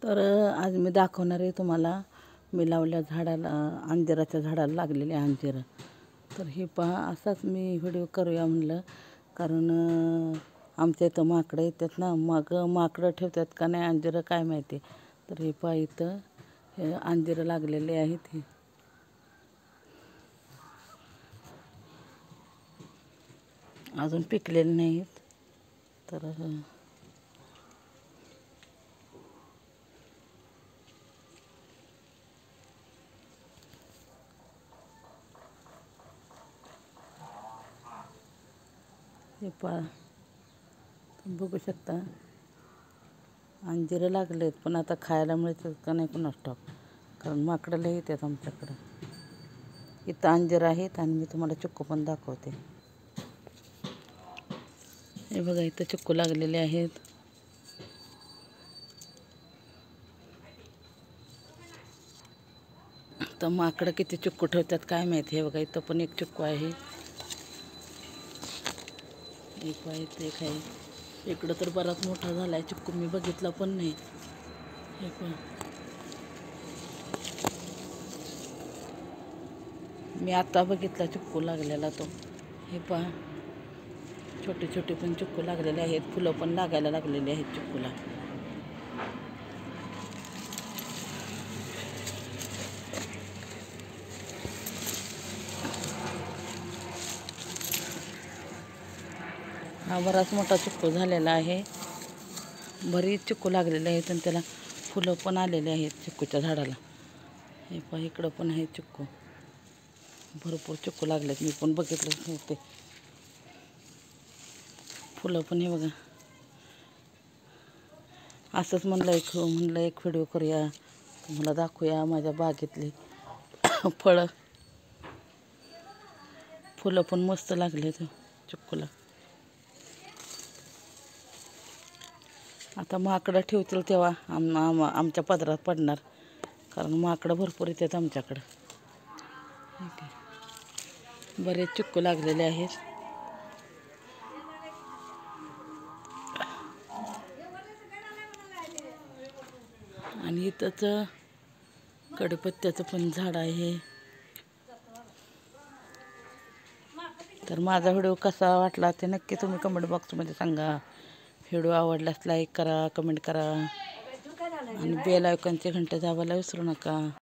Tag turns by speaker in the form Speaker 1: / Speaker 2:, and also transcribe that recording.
Speaker 1: तर आज मी दाखवणार आहे तुम्हाला मी लावल्या झाडाला अंजिराच्या झाडाला लागलेले अंजीर. तर हे पहा, असाच मी व्हिडिओ करूया म्हणलं, कारण आमच्या इथं माकडं येतात ना, मग माकडं ठेवतात का नाही अंजिरं काय माहिती. तर हे पहा, इथं हे अंजिरं लागलेले आहेत. हे अजून पिकलेले नाहीत. तर हे पहा, तुम्ही बघू शकता अंजिरं लागलेत, पण आता खायला मिळतात का नाही कोणास ठाऊक, कारण माकडं लई येतात आमच्याकडं. इथं अंजीर आहेत आणि मी तुम्हाला चिक्कू पण दाखवते. हे बघा, इथं चिक्कू लागलेले आहेत. तर माकडं किती चिक्कू ठेवतात काय माहिती. हे बघा, इथं पण एक चिक्कू आहे, एक आहे, एक आहे. इकडं तर बराच मोठा झाला आहे चिक्कू, मी बघितला पण नाही. हे पण मी आता बघितला चिक्कू लागलेला तो. हे पहा, छोटे छोटे पण चिक्कू लागलेले आहेत, फुलं पण लागायला लागलेली आहेत चिक्कूला. हा बराच मोठा चिक्कू झालेला आहे, बरीच चिक्कू लागलेले आहेत आणि त्याला फुलं पण आलेले आहेत चिक्कूच्या झाडाला. हे पहा, इकडं पण आहे चिक्कू, भरपूर चिक्कू लागलेत, मी पण बघितलंच नव्हते. फुलं पण हे बघा. असंच म्हणलं एक व्हिडिओ करूया, तुम्हाला दाखवूया माझ्या बागेतली फळं. फुलं पण मस्त लागलेत चिक्कूला. आता माकडं ठेवतील तेव्हा आमच्या पदरात पडणार, कारण माकडं भरपूर येतात आमच्याकडं. ठीक आहे, बरेच चिक्कू लागलेले आहेत. आणि इथंच कडीपत्त्याचं पण झाड आहे. तर माझा व्हिडिओ कसा वाटला ते नक्की तुम्ही कमेंट बॉक्समध्ये सांगा. व्हिडिओ आवडल्यास लाईक करा, कमेंट करा आणि बेल आयकॉनचे घंटे दाबायला विसरू नका.